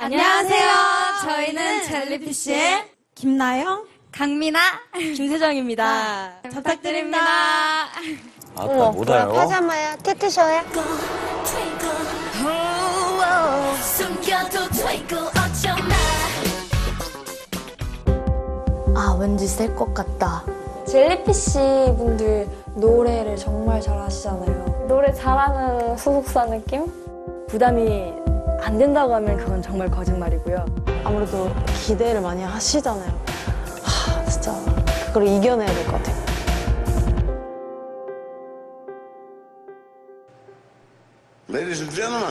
안녕하세요. 저희는 젤리피쉬의 김나영, 강민아, 김세정입니다. 잘 부탁드립니다. 어머, 못 와요. 파자마야? 티티셔야? 아, 왠지 셀 것 같다. 젤리피쉬 분들 노래를 정말 잘하시잖아요. 노래 잘하는 소속사 느낌? 부담이 안 된다고 하면 그건 정말 거짓말이고요. 아무래도 기대를 많이 하시잖아요. 진짜 그걸 이겨내야 될 것 같아요. Ladies and gentlemen.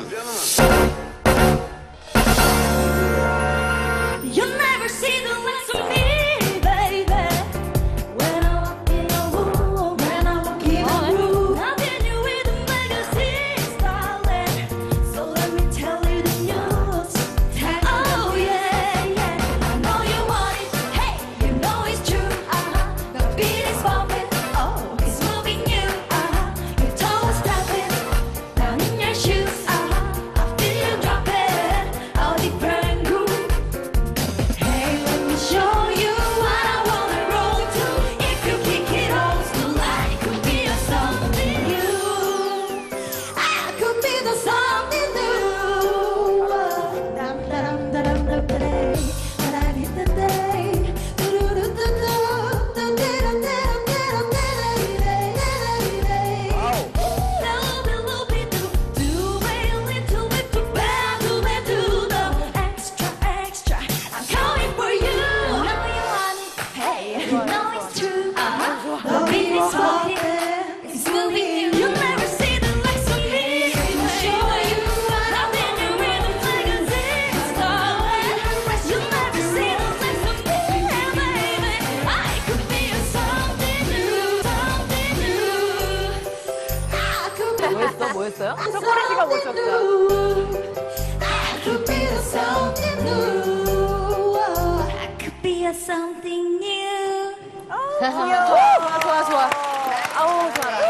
You'll never see the last of me, baby. When I walk in a room, when I walk in a room, I've been you with the magazines, darling. So let me tell you the news. Oh yeah, yeah. I know you want it. Hey, you know it's true. The beat is bumping. Oh, it's moving you. Your toes tapping. Down in your shoes. I feel you dropping. All different groove. Hey, let me show you what I wanna roll to. If you kick it old school, I could be a something new. I could be the something new. Dum dum dum dum dum. But I hit the day. Do do do do do do do do 뭐였어요? 초콜릿이가 뭐였어요? I could be a something new. I could be a something new. 좋아. 아우, 좋아.